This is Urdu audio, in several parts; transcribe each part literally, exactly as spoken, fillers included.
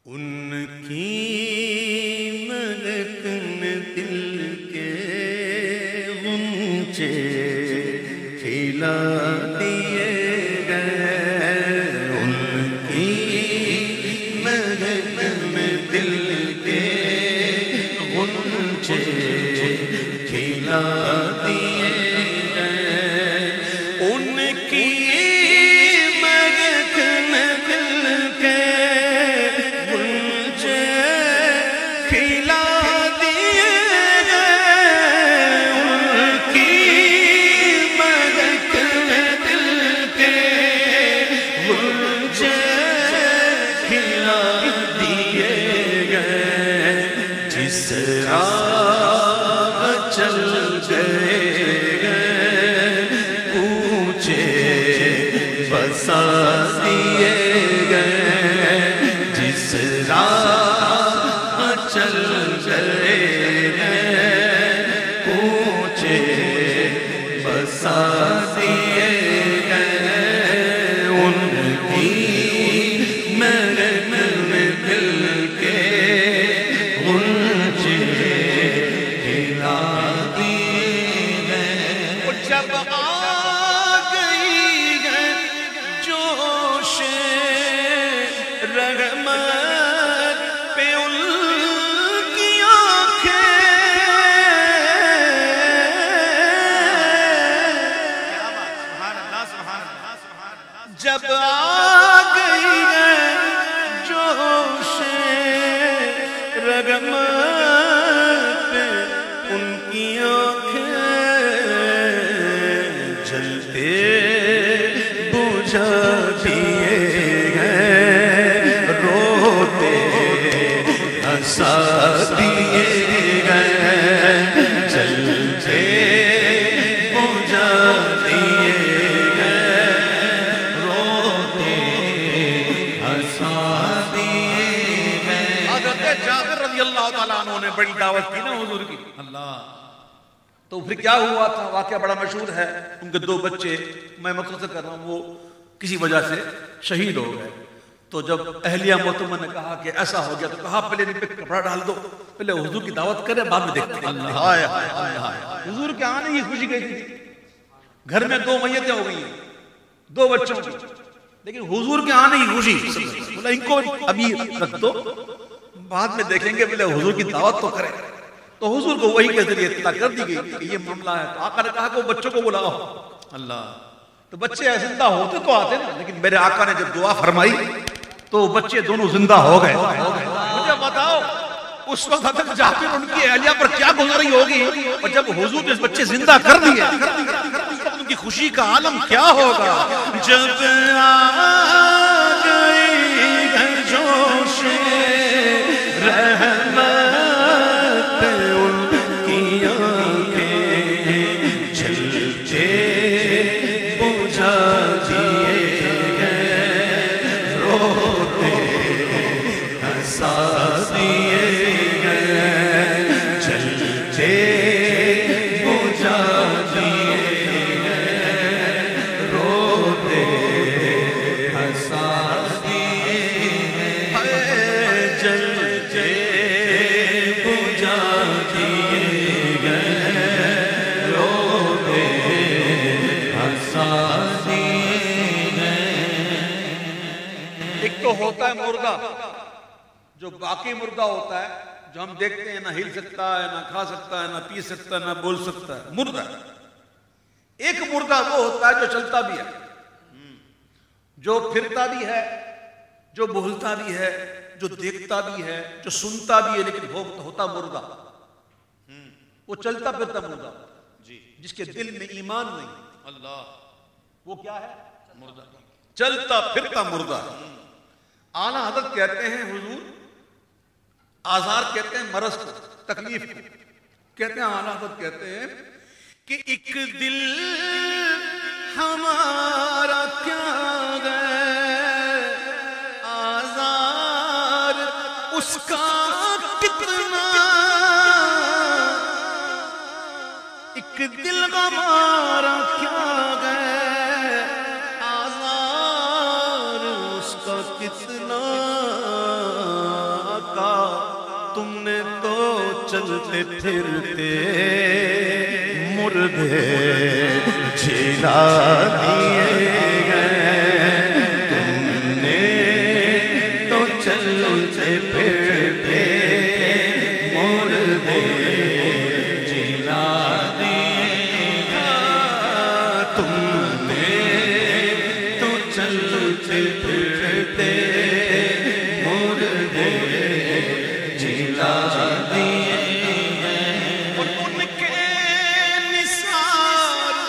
ان کی مہک نے دل کے غنچے کھلا دیے گئے، ان کی مہک میں دل کے غنچے کھلا دیے گئے، ان کی مہک میں دل کے چل گئے پوچھے بسا دیے گئے، جس راہ چل گئے پوچھے بسا دیے گئے، ان کی مہک میں دل کے غنچے کھلا جب آ گئی ہے جوش رحمت پہ ان کی آنکھیں، جب آ گئی ہے جوش رحمت پہ ان کی آنکھیں، بجھا دیے گئے روتے ہنسا دیے گئے، چلتے بجھا دیے گئے روتے ہنسا دیے گئے۔ حضرت جابر رضی اللہ تعالیٰ عنہ نے بڑی دعوت کی نا حضور کی، اللہ تو پھر کیا ہوا تھا، واقعہ بڑا مشہور ہے، ان کے دو بچے، میں مختصر کر رہا ہوں، وہ کسی وجہ سے شہید ہو گئے، تو جب اہلیہ محترمہ نے کہا کہ ایسا ہو گیا تو کہا پہلے ان پہ کپڑا ڈال دو، پہلے حضور کی دعوت کریں بعد میں دیکھتے ہیں۔ حضور کے آنے کی خوشی گئی تھی، گھر میں دو میتیں ہو گئی ہیں دو بچوں کی، لیکن حضور کے آنے کی خوشی، بولا ان کو ابھی رکھ دو بعد میں دیکھیں گے، پہلے حضور کی دعوت تو کریں۔ تو حضور کو وحی کے ذریعے اطلاع کر دی گئی کہ یہ معاملہ ہے، تو آقا نے کہا کہ وہ بچوں کو بلاؤ، اللہ تو بچے زندہ ہوتے تو آتے نا، لیکن میرے آقا نے جب دعا فرمائی تو بچے دونوں زندہ ہو گئے۔ مجھے بتاؤ اس وقت حضرت جابر ان کی اہلیہ پر کیا گزری ہوگی، اور جب حضور نے اس بچے زندہ کر دیے ان کی خوشی کا عالم کیا ہوگا۔ جب آ گئی ہے جوش رحمت ہوتا ہے مردہ، جو باقی مردہ ہوتا ہے، جو ہم دیکھتے ہیں نہ ہل سکتا ہے، نہ کھا سکتا ہے، نہ پی سکتا ہے، نہ بول سکتا ہے، مردہ۔ ایک مردہ وہ ہوتا ہے جو چلتا بھی ہے، جو پھرتا بھی ہے، جو بولتا بھی ہے، جو دیکھتا بھی ہے، جو سنتا بھی ہے، لیکن ہوتا مردہ۔ وہ چلتا پھرتا مردہ، جس کے دل میں ایمان نہیں، اللہ وہ کیا ہے؟ مردہ، چلتا پھرتا مردہ۔ اعلیٰ حضرت کہتے ہیں حضور، آزار کہتے ہیں مرض کو، تکلیف کو کہتے ہیں، اعلیٰ حضرت کہتے ہیں کہ ایک دل ہمارا کیا گئے آزار اس کا کتنا، ایک دل ہمارا کیا گئے آزار اس کا کتنا، چلتے پھرتے مردے جلا دیے گئے، تم نے تو چلتے پھرتے مردے جلا دیے گئے، تم نے تو چلتے پھرتے مردے جلا دیے ہیں، اور ان کے نثار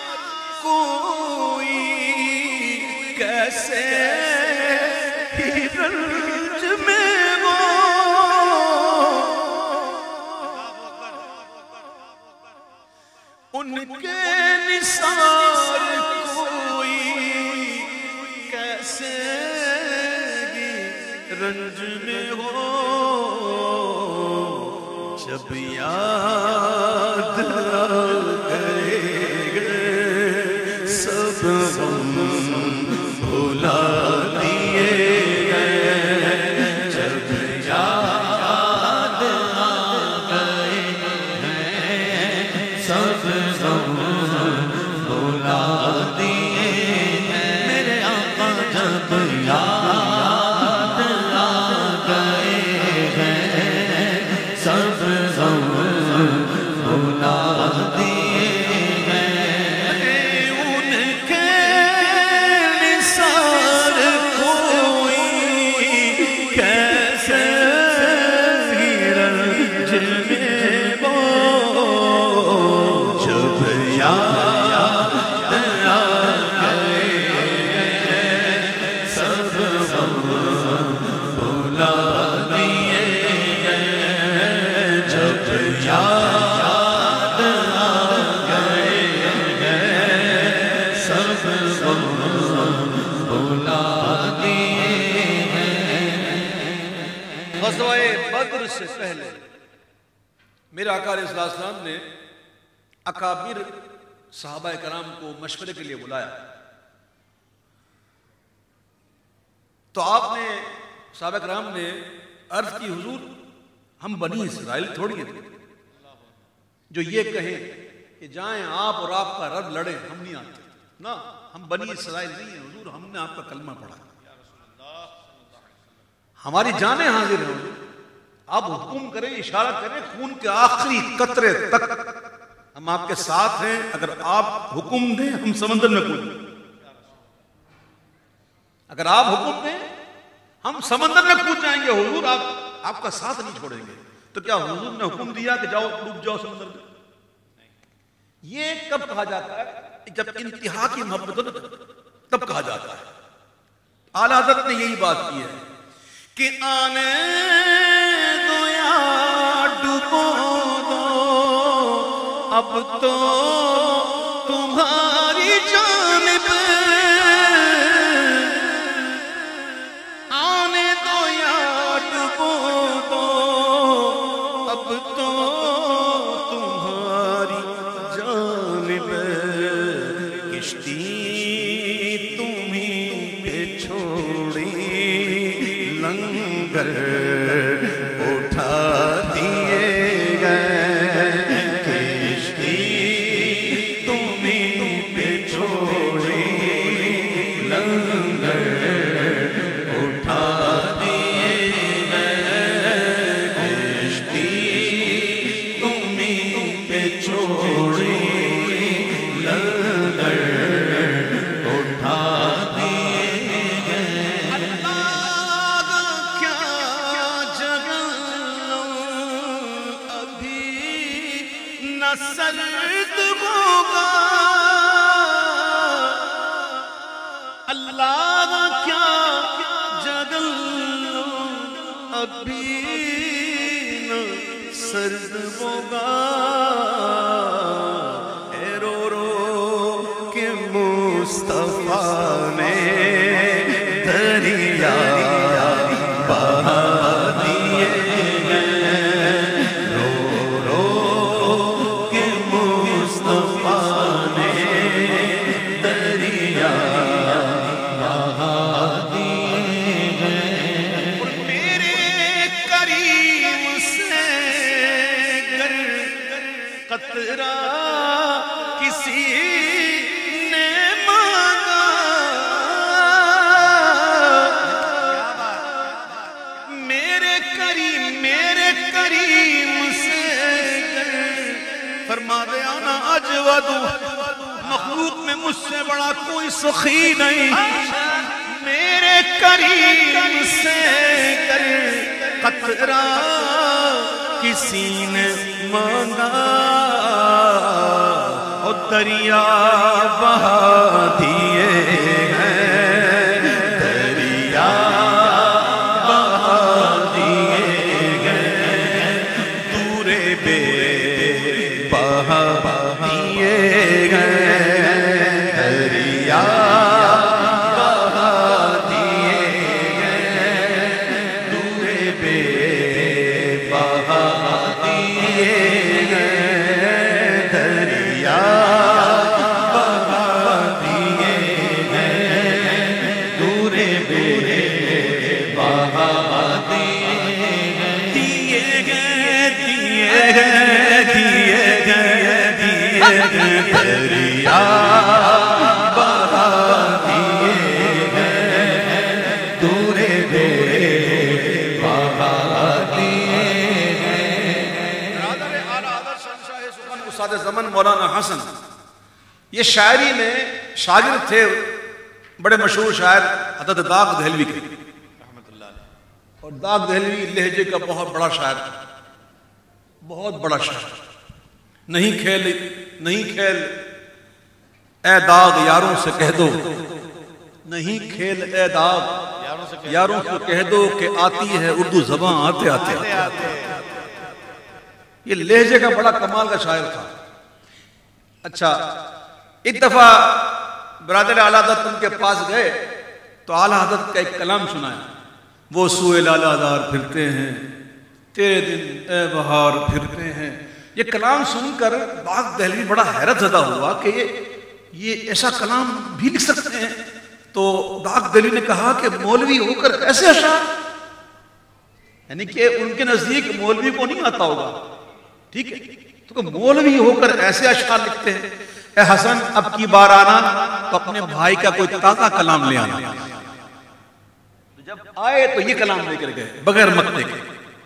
کوئی کیسے ہی رنج میں وہ، ان کے نثار کوئی کیسے رنج میں ہو، جب یاد آئے گئے سب غم بھلا دیے گئے، جب یاد آئے گئے سب غم بھلا دیے گئے، میرے آقا جب یاد سب غم بھلا دیے گئے، ان کے نثار کوئی کیسے ہی رنج میں وہ، جب یاد آئے سب غم بھلا دیے یاد آئے سب غم بھلا دیے ہیں۔ غزوہ بدر سے پہلے میرے آقا علیہ السلام نے اکابر صحابہ کرام کو مشورے کے لیے بلایا، تو آپ نے صحابہ کرام نے عرض کی حضور ہم بنی اسرائیل تھوڑی ہیں جو یہ کہیں کہ جائیں آپ اور آپ کا رب لڑیں، ہم نہیں آتے، نا ہم بنی اسرائیل نہیں ہیں حضور، ہم نے آپ کا کلمہ پڑھا، ہماری جانیں حاضر ہیں حضور، آپ حکم کریں، اشارہ کریں، خون کے آخری قطرے تک ہم آپ کے ساتھ ہیں، اگر آپ حکم دیں ہم سمندر میں کود جائیں، اگر آپ حکم دیں ہم سمندر میں کود جائیں گے حضور، آپ آپ کا ساتھ نہیں چھوڑیں گے۔ تو کیا حضور نے حکم دیا کہ جاؤ ڈوب جاؤ سمندر میں؟ یہ کب کہا جاتا ہے؟ جب انتہا کی محبت ہو تب کہا جاتا ہے۔ اعلیٰ حضرت نے یہی بات کی ہے کہ آنے دو یا ڈوبو دو اب تو تمہاری جانب، آنے دو یا ڈوبو دو اب تو تمہاری جانب، کشتی تمہیں پہ چھوڑی لنگر اٹھا دیے گئے، کشتی تمہیں پہ چھوڑی لنگر اٹھا دیے گئے، کشتی تمہیں پہ چھوڑی لنگر اٹھا دیے گئے۔ اللہ کیا جگہ ابھی نہ سرد ہوگا، اللہ کیا جگہ ابھی نہ سرد ہوگا، اے رو رو کہ مصطفیٰ نے دریا بہا دیے گئے، رو رو کہ مصطفیٰ نے دریا بہا دیے گئے، اور میرے کریم سے قطرہ کسی نے مانگا، میرے کریم میرے کریم سے فرما دے آنا اجود، مخلوق میں مجھ سے بڑا کوئی سخی نہیں، میرے کریم سے کر قطرہ کسی نے مانگا، اور دریا بہا دیے ہیں، دریا بہا دیے ہیں، دور بے بہا دیے ہیں، دریا دریا بہا دیے ہیں، دور بے بہا دیے ہیں۔ برادر اعلیٰ حضرت شہنشاہ سخن استاد زمن مولانا حسن، یہ شاعری میں شاگرد تھے بڑے مشہور شاعر حضرت داغ دہلوی کے رحمت اللہ علیہ، اور داغ دہلوی لہجے کا بہت بڑا شاعر، بہت بڑا شاعر۔ نہیں کھیل نہیں کھیل اے داغ یاروں سے کہہ دو، نہیں کھیل اے داغ یاروں سے کہہ دو کہ آتی ہے اردو زبان آتے آتے آتے۔ یہ لہجے کا بڑا کمال کا شاعر تھا۔ اچھا، ایک دفعہ برادر اعلیٰ حضرت ان کے پاس گئے تو اعلیٰ حضرت کا ایک کلام سنایا، وہ سوئے لالا دار پھرتے ہیں، تیرے دن اے بہار پھرتے ہیں۔ یہ کلام سن کر داغ دہلوی بڑا حیرت زدہ ہوا کہ یہ یہ ایسا کلام بھی لکھ سکتے ہیں۔ تو داغ دہلوی نے کہا کہ مولوی ہو کر ایسے اشعار، یعنی کہ ان کے نزدیک مولوی کو نہیں آتا ہوگا، ٹھیک ہے، تو کہ مولوی ہو کر ایسے اشعار لکھتے ہیں۔ اے حسن اب کی بار آنا تو اپنے بھائی کا کوئی تازہ کلام لے آنا۔ جب آئے تو یہ کلام لے کر گئے بغیر مکتے کے۔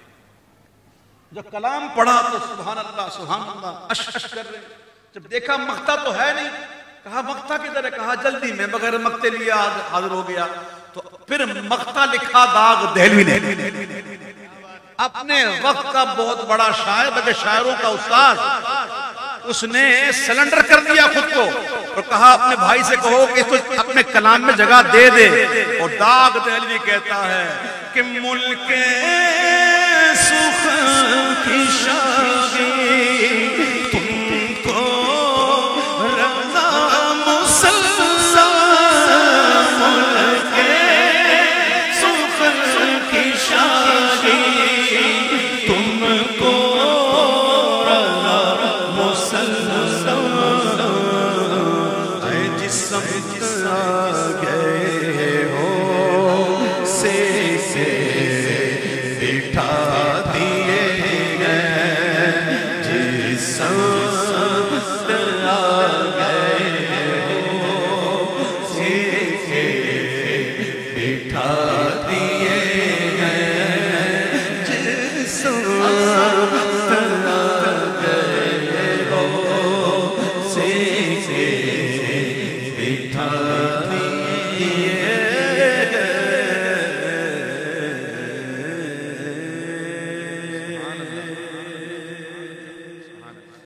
جب کلام پڑھا تو سبحان اللہ سبحان اللہ اش اش کر رہے۔ جب دیکھا مکتا تو ہے نہیں، کہا مکتا کدھر ہے؟ کہا جلدی میں بغیر مکتے لیا حاضر ہو گیا۔ تو پھر مکتا لکھا داغ دہلوی نے، اپنے وقت کا بہت بڑا شاعر بلکہ شاعروں کا استاد، اس نے سلنڈر کر دیا خود کو اور کہا اپنے بھائی سے کہو کہ اس کو اپنے کلام میں جگہ دے دے۔ اور داغ دہلوی کہتا ہے کہ ملک سخن کی شاہی تم کو رضا مسلسل، ملک سخن کی شاہی تم کو رضا مسلسل، اے جسم گئے ہو سے سے بٹھا